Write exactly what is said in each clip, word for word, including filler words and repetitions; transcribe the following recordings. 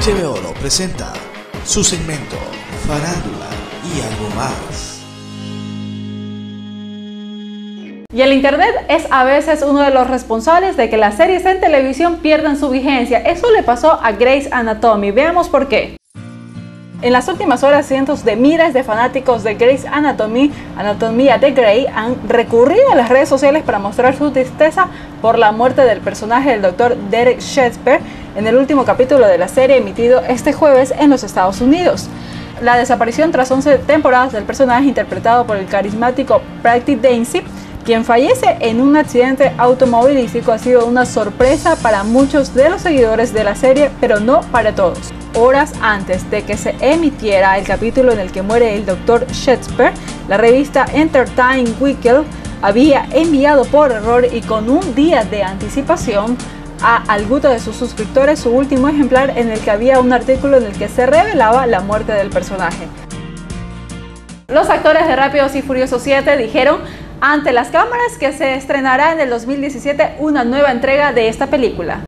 H B O lo presenta su segmento Farándula y algo más. Y el internet es a veces uno de los responsables de que las series en televisión pierdan su vigencia. Eso le pasó a Grey's Anatomy. Veamos por qué. En las últimas horas, cientos de miles de fanáticos de Grey's Anatomy, Anatomía de Grey, han recurrido a las redes sociales para mostrar su tristeza por la muerte del personaje del doctor Derek Shakespeare en el último capítulo de la serie emitido este jueves en los Estados Unidos. La desaparición tras once temporadas del personaje interpretado por el carismático Prati Daisy, quien fallece en un accidente automovilístico, ha sido una sorpresa para muchos de los seguidores de la serie, pero no para todos. Horas antes de que se emitiera el capítulo en el que muere el doctor Shakespeare, la revista Entertainment Weekly había enviado por error y con un día de anticipación a alguno de sus suscriptores su último ejemplar, en el que había un artículo en el que se revelaba la muerte del personaje. Los actores de Rápidos y Furiosos siete dijeron ante las cámaras que se estrenará en el dos mil diecisiete una nueva entrega de esta película.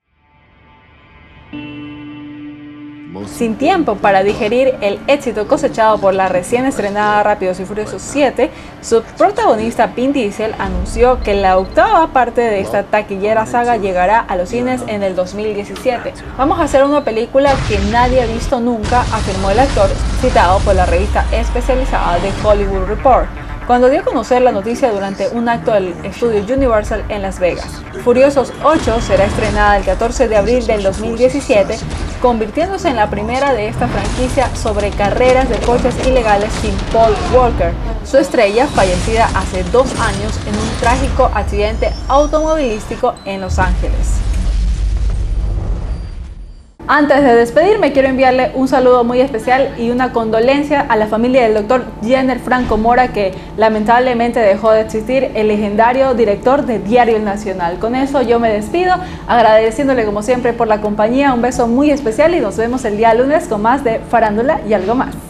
Sin tiempo para digerir el éxito cosechado por la recién estrenada Rápidos y Furiosos siete, su protagonista Vin Diesel anunció que la octava parte de esta taquillera saga llegará a los cines en el dos mil diecisiete. Vamos a hacer una película que nadie ha visto nunca, afirmó el actor, citado por la revista especializada The Hollywood Report, cuando dio a conocer la noticia durante un acto del estudio Universal en Las Vegas. Furiosos ocho será estrenada el catorce de abril del dos mil diecisiete, convirtiéndose en la primera de esta franquicia sobre carreras de coches ilegales sin Paul Walker, su estrella fallecida hace dos años en un trágico accidente automovilístico en Los Ángeles. Antes de despedirme, quiero enviarle un saludo muy especial y una condolencia a la familia del doctor Jenner Franco Mora, que lamentablemente dejó de existir, el legendario director de Diario El Nacional. Con eso yo me despido, agradeciéndole como siempre por la compañía, un beso muy especial y nos vemos el día lunes con más de Farándula y algo más.